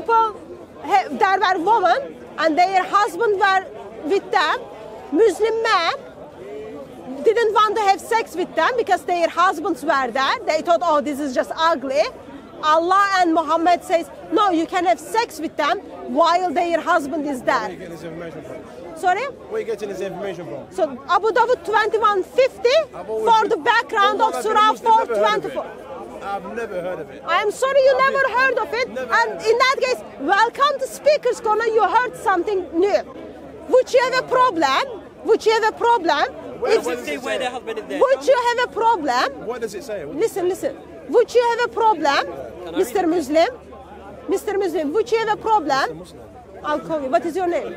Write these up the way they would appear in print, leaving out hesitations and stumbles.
people, there were women and their husband were with them. Muslim men didn't want to have sex with them because their husbands were there. They thought, oh, this is just ugly. Allah and Muhammad says, no, you can have sex with them while their husband is there. Where are you getting this information from? Sorry? Where are you getting this information from? So Abu Dawud 2150 for the background of Surah 424. I've never heard of it. I am sorry you never heard of it. Never And in that case, welcome to Speaker's Corner. You heard something new. Would you have a problem? Would you have a problem? Where does it say where their husband is there? Would you have a problem? What does it say? Listen. Would you have a problem, Mr. Muslim? Mr. Muslim, would you have a problem? I'll call you. What is your name?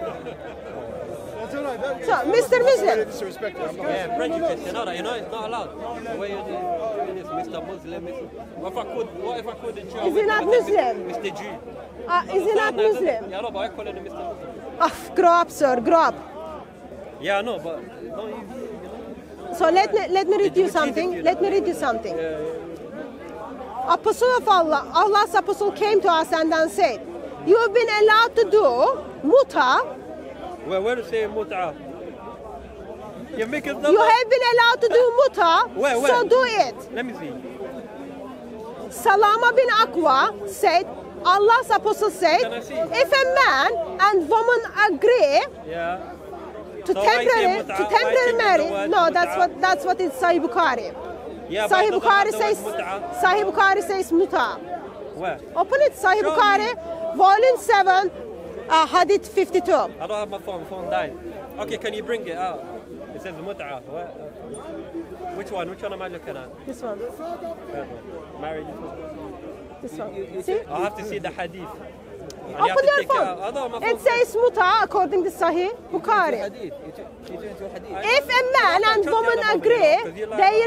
So, Mr. Muslim. Yeah, prejudice, you know that, it's not allowed. The way you're doing this, Mr. Muslim, what if I call the Jew? Is he not Muslim? Mr. Jew. Is he not Muslim? Yeah, I know, but I call him Mr. Muslim. Grow up, sir, grow up. Yeah, I know, but So let me read you something. Let me read you something. Apostle of Allah, Allah's apostle came to us and then said, you have been allowed to do muta. Where does it say muta? You have been allowed to do muta, Where? so do it. Let me see. Salama bin Aqwa said, Allah's apostle said, if a man and woman agree to temporary marriage, no, that's what is Sahih Bukhari. Yeah, Sahih Bukhari says muta. Where? Open it, Sahih Bukhari, volume 7, hadith 52. I don't have my phone died. Okay, can you bring it out? It says mut'ah. Which one am I looking at? This one. Marriage. This one. See? I'll have to see the hadith. Open your phone. It says muta according to Sahih Bukhari. If a man and woman agree,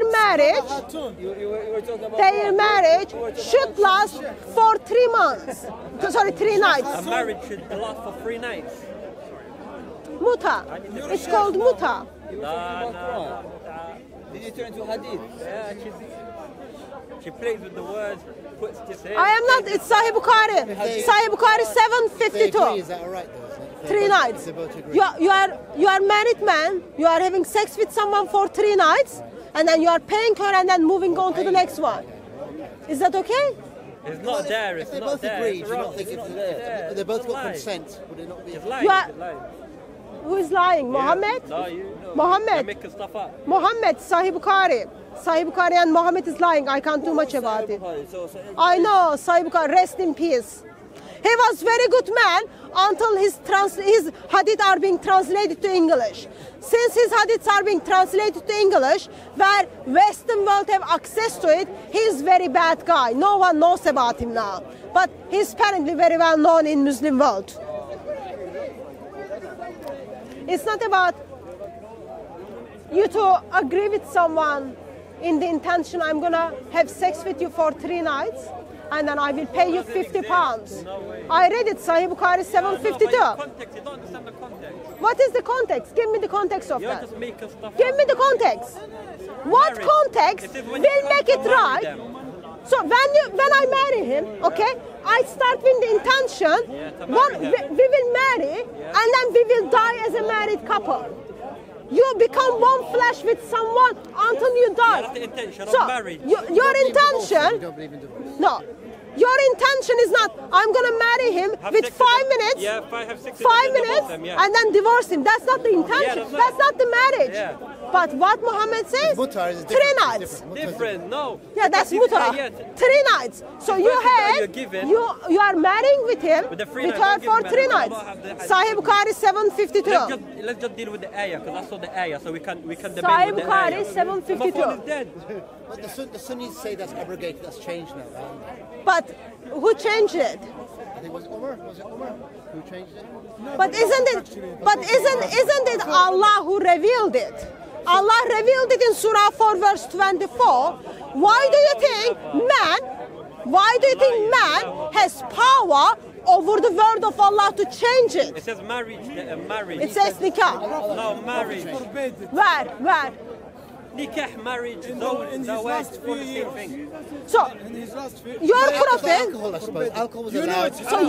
their marriage should last for 3 months. Sorry, 3 nights. A marriage should last for 3 nights. Muta. It's called muta. No. Did you turn to hadith? Yeah, she plays with the words. I am not. It's Sahih Bukhari. Sahih Bukhari 752. Is that all right though? 3 nights. You are married man. You are having sex with someone for 3 nights, and then you are paying her and then moving on to the next one. Is that okay? It's not there. It's they not both there. agree. Do you not think if they both got consent, would it not be? It's lying. Who is lying? Muhammad? No, you. Muhammad. You're making stuff up. Muhammad, Sahih Bukhari. Sahih Bukhari and Muhammad is lying. I can't do much about it. I know, Sahih Bukhari, rest in peace. He was very good man until his hadith are being translated to English. Since his hadiths are being translated to English, where Western world have access to it, he is very bad guy. No one knows about him now. But he's apparently very well known in Muslim world. It's not about you to agree with someone in the intention I'm gonna have sex with you for 3 nights and then I will pay you 50 pounds. I read it, Sahih Bukhari 752. You don't understand the context. What is the context? Give me the context of You're that. just making stuff Give up. me the context. What context will make it right? So when I marry him, okay, I start with the intention, we will marry and then we will die as a married couple. You become one flesh with someone until you die. That's the intention of So marriage. your intention, no, your intention is not, I'm going to marry him with 5 minutes, 5 minutes, and then divorce him. That's not the intention. That's not the marriage. Yeah. But what Muhammad says, 3 nights. Different, no. Yeah, that's muta. 3 nights. So you are marrying with him, with her for 3 nights. Sahih Bukhari 752. Let's just deal with the ayah, because I saw the ayah, so we can debate Sahih with the ayah. Bukhari 752. My phone is dead. But the Sunnis say that's abrogated, that's changed now. But who changed it? I think was it Umar who changed it? No, but isn't it Allah who revealed it? Allah revealed it in Surah 4 verse 24. Why do you think man has power over the word of Allah to change it? It says marriage. It says nikah. No, marriage. Where? Nikah, marriage, In zawaj, his last all few the same years. thing. So In his last few your prophet, Alcohol, I suppose. Alcohol was You know allowed. it's so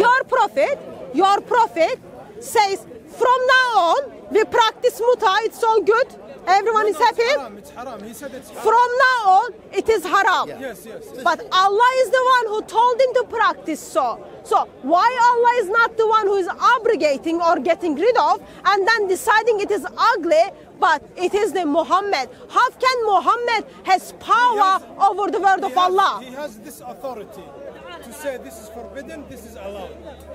your prophet says from now on we practice muta. It's all good. Everyone is happy. It's haram. He said it's haram. From now on, it is haram. Yes, yes. But Allah is the one who told him to practice so. So why Allah is not the one who is abrogating or getting rid of and then deciding it is ugly, but it is the Muhammad? How can Muhammad has power over the word of Allah? He has this authority to say this is forbidden, this is allowed.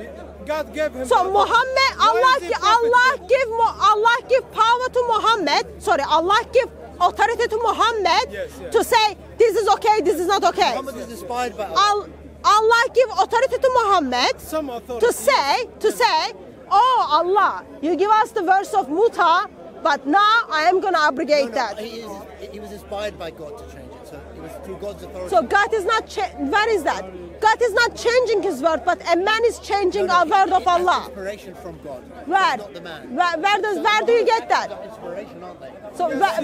God gave him. So the authority. Muhammad, Why Allah, is the prophet Allah give power to Muhammad. Sorry, Allah give authority to Muhammad Yes, yes. to say this is okay, this is not okay. Muhammad is inspired by Allah. Allah give authority to Muhammad Some authority. to say, oh Allah, you give us the verse of muta, but now I am gonna abrogate that. He was inspired by God to change it. So it was through God's authority. So God is not, where is that? God is not changing his word, but a man is changing a word of That's Allah. inspiration from God. Where? Not the man. Where do you get that? That's inspiration, aren't they? So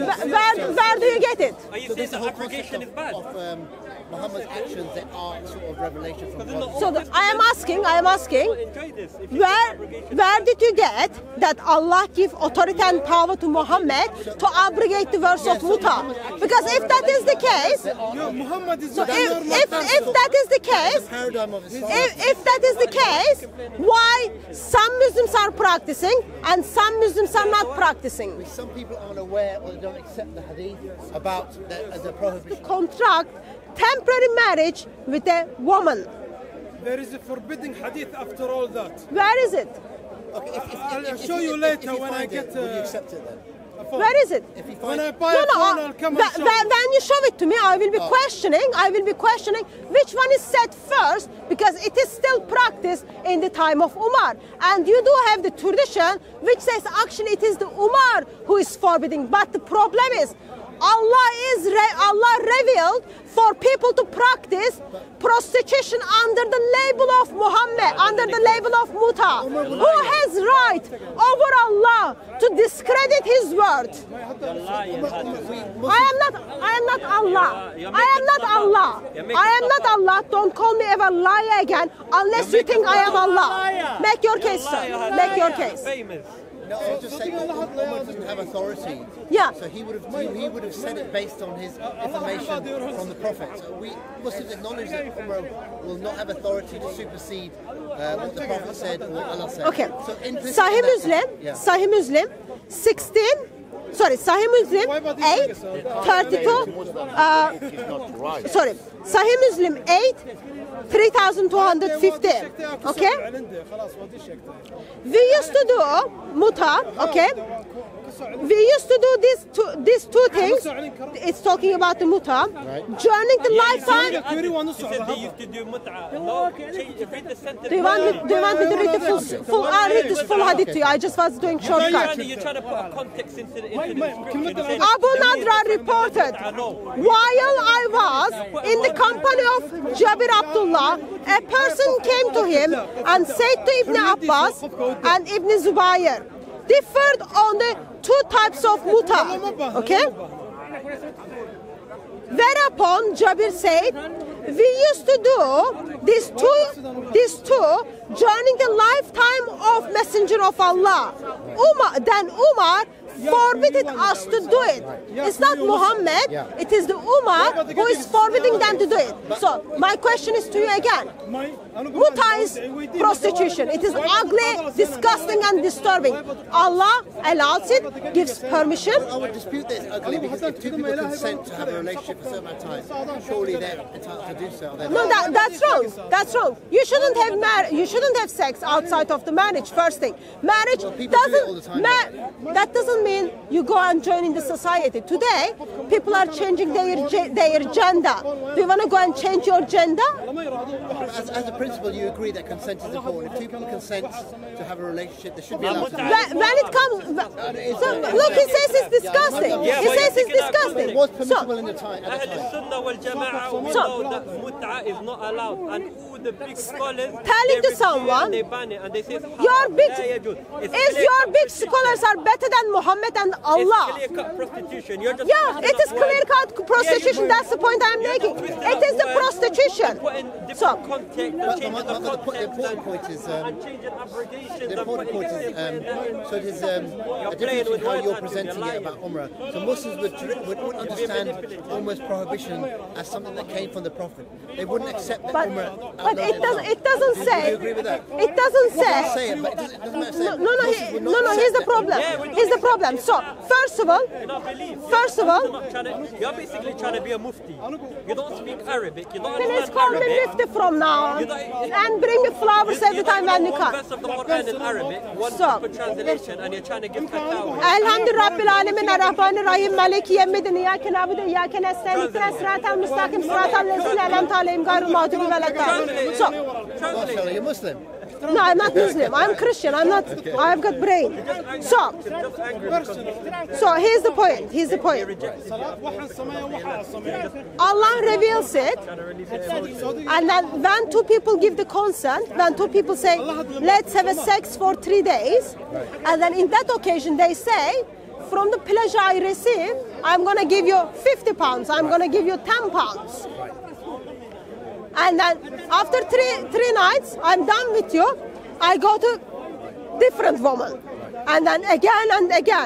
where do you get it? Are you So saying there's the that whole abrogation concept is bad? of Muhammad's actions that are sort of revelation from God. So I am asking, Enjoy this. If you where think abrogation- where did you get that Allah give authority and power to Muhammad to abrogate the verse of muta? Because if that is the case, Muhammad is so if that is the case, Paradigm of Islam. if that is the case, why some Muslims are practicing and some Muslims are not practicing? Some people aren't aware or they don't accept the hadith about the prohibition. Contract temporary marriage with a woman. There is a forbidding hadith after all that. Where is it? Okay, I'll show you later when I find get. it, will you accept it then? a phone. Where is it? If you When find I buy a phone, I'll come and show you. When you show it to me, I will be questioning. I will be questioning which one is set first, because it is still practiced in the time of Umar. And you do have the tradition which says actually it is the Umar who is forbidding. But the problem is Allah revealed for people to practice prostitution under the label of Muhammad, under the label of Muta. Who has right over Allah to discredit his word? You're lying, Hadi. I am not Allah. I am not Allah. I am not Allah. Don't call me ever liar again unless you think I am Allah. Make your case, sir. Make your case. Famous. No, I was just saying Muhammad doesn't have authority. Yeah. So he would have said it based on his information from the Prophet. So we Muslims acknowledge that Umar will not have authority to supersede what the Prophet said or what Allah said. Okay. So Sahih Muslim, Sahih Muslim, 16. Sorry, Sahih Muslim 8, 32. Sorry, Sahih Muslim 8, 3,250. Okay. We used to do muta. Okay. We used to do these two things. It's talking about the muta. During the lifetime. You said they used to do mut'a. No, read the sentence. Do you want me to read the full? I'll read this full hadith to you. I just was doing shortcut. You're trying to put a context into the scripture. Abu Nadra reported, while I was in the company of Jabir Abdullah, a person came to him and said to Ibn Abbas and Ibn Zubayr, differed on the two types of muta. Okay? Whereupon Jabir said, we used to do these two during the lifetime of Messenger of Allah. Then Umar forbidden us to do it. It's not Muhammad, it is the Umar who is forbidding them to do it. So my question is to you again. Muta is prostitution. It is ugly, disgusting and disturbing. Allah allows it, gives permission. I would dispute that it's ugly because if two people consent to have a relationship for a certain amount of time, surely they're entitled to do so. No, that's wrong. That's wrong. You shouldn't have sex outside of the marriage. First thing, marriage people do it all the doesn't. time. That doesn't mean you go and join in the society. Today, people are changing their gender. Do you want to go and change your gender? As a principle, you agree that consent is important. If two people consent to have a relationship, they should be allowed to do it. When it comes, so look, he says it's disgusting. Yeah, He but says you it's think about disgusting. It was So, permissible in the time. At the Ahl time. Sunnah wal Jama'ah, we know that mut'a is not allowed. And the big scholars, telling they to someone, they ban it and they say, your big, It's is your big scholars are better than Muhammad and Allah? It's clear-cut prostitution. You're just Yeah, it is clear-cut prostitution. That's the point I'm making. It is the prostitution. So, context But and changing the the context important point is, and changing abrogations. the important point is, so there's a difference in how you're presenting it about Umrah. So Muslims would understand almost prohibition as something that came from the Prophet. They wouldn't accept that but Umrah. it doesn't Do say. you agree with that? It doesn't Well, say. say it, but it doesn't matter. Say it. No, Muslims would not here's the accept problem. that. Here's the problem. So, first of all, You're basically trying to be a mufti. You don't speak Arabic. You don't please understand call me Arabic. Mufti from now on and bring me flowers every time when you One come. verse of the Quran in Arabic, one So, proper translation, and you're trying to give fatwa. Elhamdülillah Rabbil Alemin Errahmanir Rahim Maliki Yevmiddin İyyâke nâbudu İyyâke nestaîn İhdina sıratal müstakîm sıratal lezîne en'amte aleyhim gayril mağdûbi veleddâllîn. So, Marshall, are you Muslim? no, I'm not Muslim. I'm Christian. I'm not. I've got brain. So here's the point. Here's the point. Allah reveals it, and then when two people give the consent, when two people say, "Let's have a sex for 3 days," and then in that occasion they say, "From the pleasure I receive, I'm gonna give you 50 pounds. I'm gonna give you 10 pounds." And then after three nights, I'm done with you. I go to different woman, and then again and again.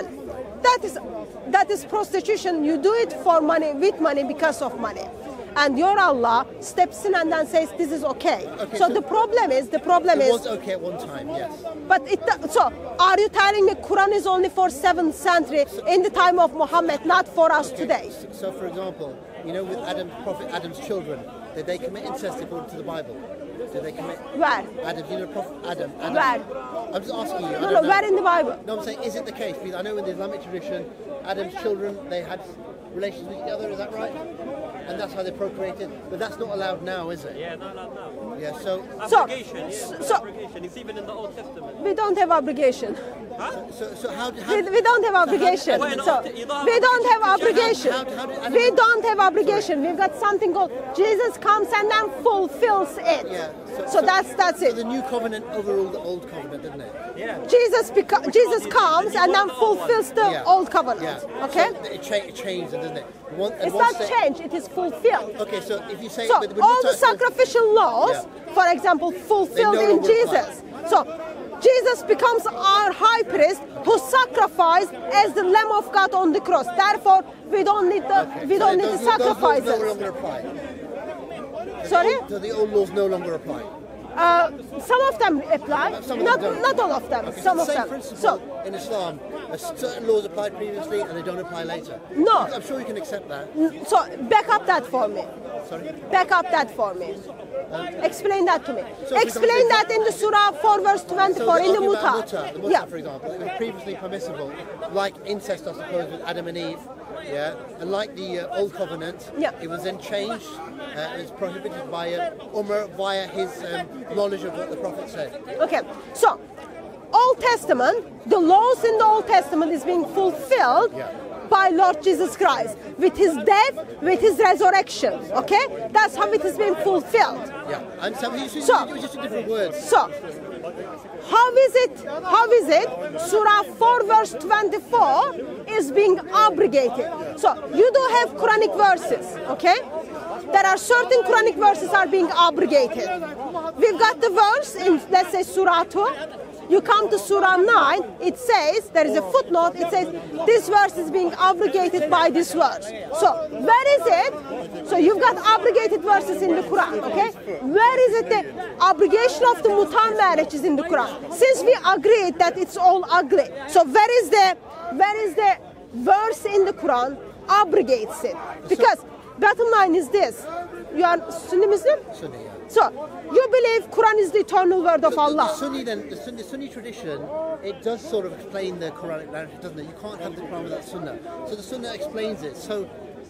That is prostitution. You do it for money, with money, because of money. And your Allah steps in and then says this is okay. So the problem is It was okay at one time, yes. But so are you telling me Quran is only for 7th century in the time of Muhammad, not for us today? So, for example, you know, with Prophet Adam's children, did they commit incest according to the Bible? Did they commit? Where? Adam, you know, Prophet Adam. Where? I'm just asking you. I No, don't know. where in the Bible? No, I'm saying, is it the case? Because I know in the Islamic tradition, Adam's children, they had relations with each other, is that right? And that's how they procreated. But that's not allowed now, is it? Yeah, not allowed now. Yeah, so Abrogation, so- abrogation. It's even in the Old Testament. We don't have obligation. how We don't have obligation. So we don't have obligation. We don't have obligation. We've got something called Jesus comes and then fulfills it. Yeah. So that's So it. the new covenant overruled the old covenant, didn't it? Yeah. Jesus comes and then fulfills the Yeah. old covenant. Yeah. Okay? So it changed, didn't it? It's not change, it is fulfilled. Okay, so if you say... So but all the sacrificial laws, for example, fulfilled They no in longer Jesus. So Jesus becomes our high priest who sacrificed as the Lamb of God on the cross. Therefore, we don't need the Those sacrifices. no longer apply. Sorry? So the old laws no longer apply. Some of them apply, Some of them don't. not all of them. Okay, Some so of the same them. principle So in Islam, certain laws applied previously and they don't apply later. No. I'm sure you can accept that. so back up that for me. Sorry. Back up that for me. Explain that to me. So for Explain example, that in the Surah 4 verse 24 in the Muta, Muta. yeah. For example, it was previously permissible, like incest, I suppose, with Adam and Eve. Yeah, and like the old covenant, Yeah. it was then changed. It was prohibited by Umar via his knowledge of what the Prophet said. Okay, so Old Testament, the laws in the Old Testament is being fulfilled Yeah. by Lord Jesus Christ with his death, with his resurrection. Okay, that's how it is being fulfilled. Yeah, and so you So- just different words. So, how is it? Surah 4 verse 24 is being abrogated. So you do have Quranic verses, okay? There are certain Quranic verses are being abrogated. We've got the verse in, let's say, Surah 2. You come to Surah 9, it says, there is a footnote, it says, this verse is being abrogated by this verse. So, where is it? So, you've got abrogated verses in the Quran, okay? Where is it the abrogation of the muta marriage is in the Quran? Since we agreed that it's all ugly, so where is the verse in the Quran abrogates it? Because bottom line is this, you are Sunni Muslim? Sunni, yeah. So, you believe Quran is the eternal word of Allah? The Sunni tradition, it does sort of explain the Quranic narrative, doesn't it? You can't have the Quran without Sunnah. So the Sunnah explains it. So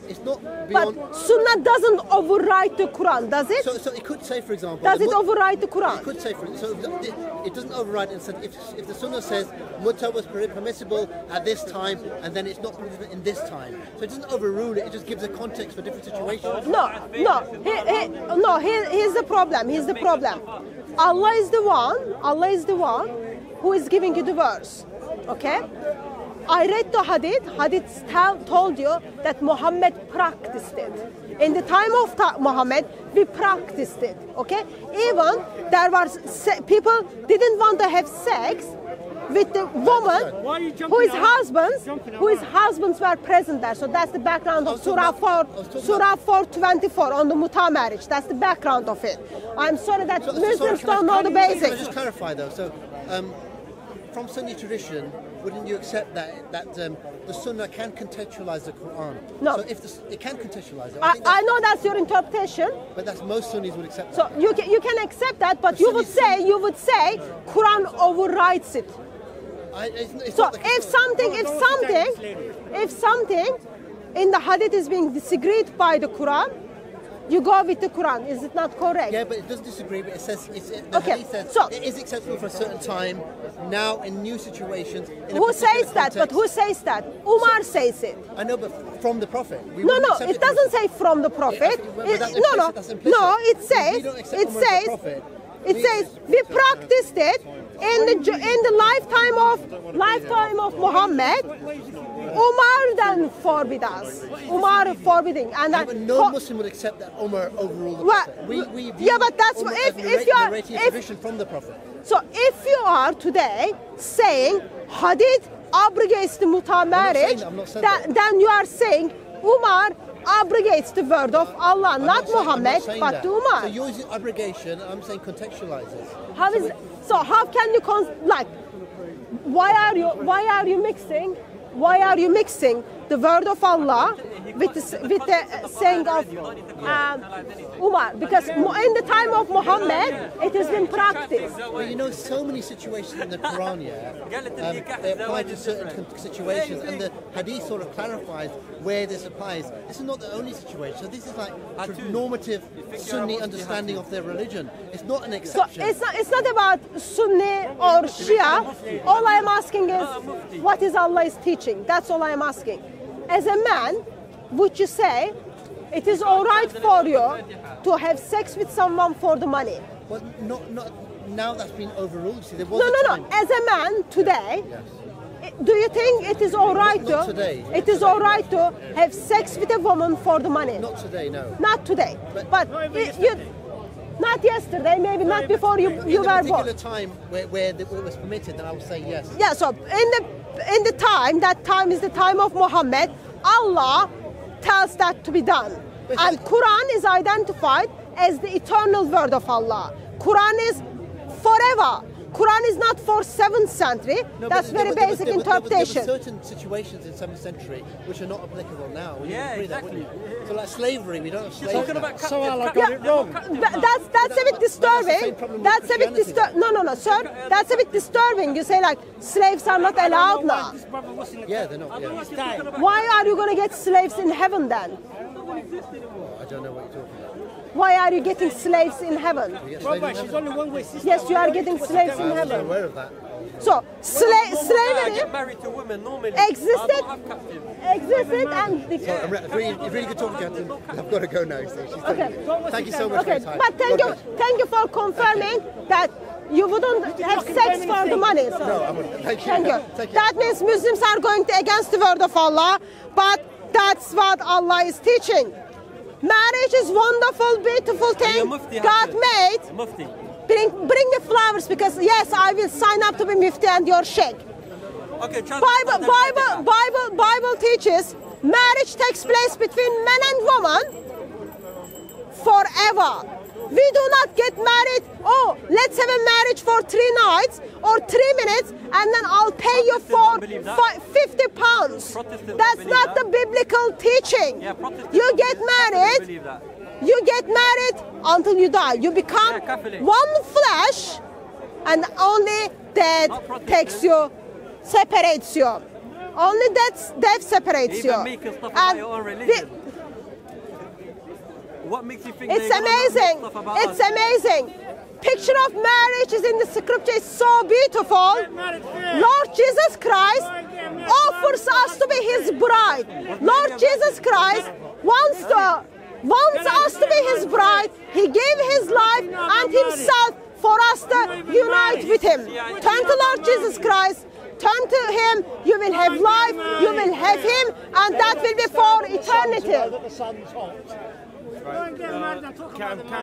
it's not But beyond. Sunnah doesn't override the Quran, does it? So it could say, for example, Does the it override the It Quran? could say, it doesn't override it. If the Sunnah says Mutta was permissible at this time, and then it's not permissible in this time, so it doesn't overrule it. It just gives a context for different situations. No. Here's the problem. Here's the problem. Allah is the one who is giving you the verse. Okay? I read the hadith. Hadith told you that Muhammad practiced it. In the time of Muhammad, we practiced it. Okay? Even there were people didn't want to have sex with the woman whose husbands were present there. So that's the background of Surah 424 on the Muta marriage. That's the background of it. I'm sorry that Muslims don't know the Can I basics. just clarify though? So, from Sunni tradition, wouldn't you accept that the Sunnah can contextualize the Quran? No. So if it can contextualize it, I know that's your interpretation. but that's most Sunnis would accept. So you can accept that, but you would say Quran overrides it. It's So not the case. if something in the hadith is being disagreed by the Quran, you go with the Quran. Is it not correct? Yeah, but it does disagree. But it says the Okay, hadith says so- it is acceptable for a certain time. Now, in new situations, in a Who particular says that? But context. who says that? Umar says it. I know, but from the Prophet. We No, wouldn't no, accept it doesn't say from the Prophet. But It- that's no, no, implicit, that's implicit. no. It We says, don't accept Umar as the Prophet. it says we practiced it in the lifetime of Muhammad. Umar then forbid us. Umar forbidding, and Yeah, then but no Muslim would accept that Umar overruled the Well, Prophet. We view yeah, but that's Umar what- as if you are- narrating a if- tradition from the Prophet. So if you are today saying hadith abrogates the muta marriage, I'm not saying that. then you are saying Umar abrogates the word of Allah, I'm not saying- I'm Muhammad, saying but that. the Umar. So you're using abrogation, I'm saying contextualizes. How can you why are you mixing the word of Allah with the saying of Umar? Because in the time of Muhammad, it has been practiced. But you know, so many situations in the Quran, they apply to certain situations, and the Hadith sort of clarifies where this applies. This is not the only situation. So this is like normative Sunni understanding of their religion. It's not an So exception. it's not about Sunni or Shia. All I am asking is, what is Allah's teaching? That's all I am asking. As a man, would you say it is all right for you to have sex with someone for the money? Well, not now that's been overruled. See, there was a No. time. As a man today, do you think it is all right Not today. It is all right to have sex with a woman for the money? Not today, no. Not today, but not yesterday, maybe not before you In were the particular born. time where it was permitted, then I would say yes. Yeah, so in the time, that time is the time of Muhammad, Allah tells that to be done. And Quran is identified as the eternal word of Allah. Quran is forever. Quran is not for 7th century. No, That's but very there basic were interpretation. certain situations in 7th century which are not applicable now. Would you Yeah, agree that, exactly. wouldn't you? So like slavery, we don't have slaves Talking now. about So Allah captive- got it wrong. That's a bit disturbing. same problem with That's a bit Christianity. disturbing. No, sir. That's a bit disturbing. You say like slaves are not allowed now. Yeah, they're not. Yeah. Why are you going to get slaves in heaven then? I don't know what you're talking about. Why are you getting slaves in heaven? You get slaves in She's heaven? only one way sister. Yes, you are getting slaves in I wasn't heaven. aware of that. So I slavery get married to women normally. Existed. I don't have captive. existed and It's really good talking to you. I've got to go now. So she's Okay. Thank you so much for okay. your time. But God thank you for confirming that you wouldn't have sex for the money. So. bless. I wouldn't. Thank you. Thank you. Take care. That means Muslims are going against the word of Allah, but that's what Allah is teaching. Marriage is wonderful, beautiful thing Mufti God Hassan. made. Mufti. Bring me flowers because yes, I will sign up to be Mufti and your sheikh. Okay, translate Bible teaches marriage takes place between man and woman forever. We do not get married. Oh, let's have a marriage for 3 nights or 3 minutes, and then I'll pay you for don't believe that. 50 pounds. Protestants don't That's believe not that. the biblical teaching. Yeah, Protestants You don't get believe married. that. You get married until you die. You become Yeah, Catholic. one flesh, and only death Not Protestant. takes you, separates you. Only death separates Even you. me can stuff about your own religion. What makes you think It's amazing. It's amazing. Picture of marriage is in the scripture. It's so beautiful. Lord Jesus Christ offers us to be his bride. Lord Jesus Christ wants us to be his bride. He gave his life and himself for us to unite with him. Turn to Lord Jesus Christ. Turn to him. You will have life. You will have him, and that will be for eternity.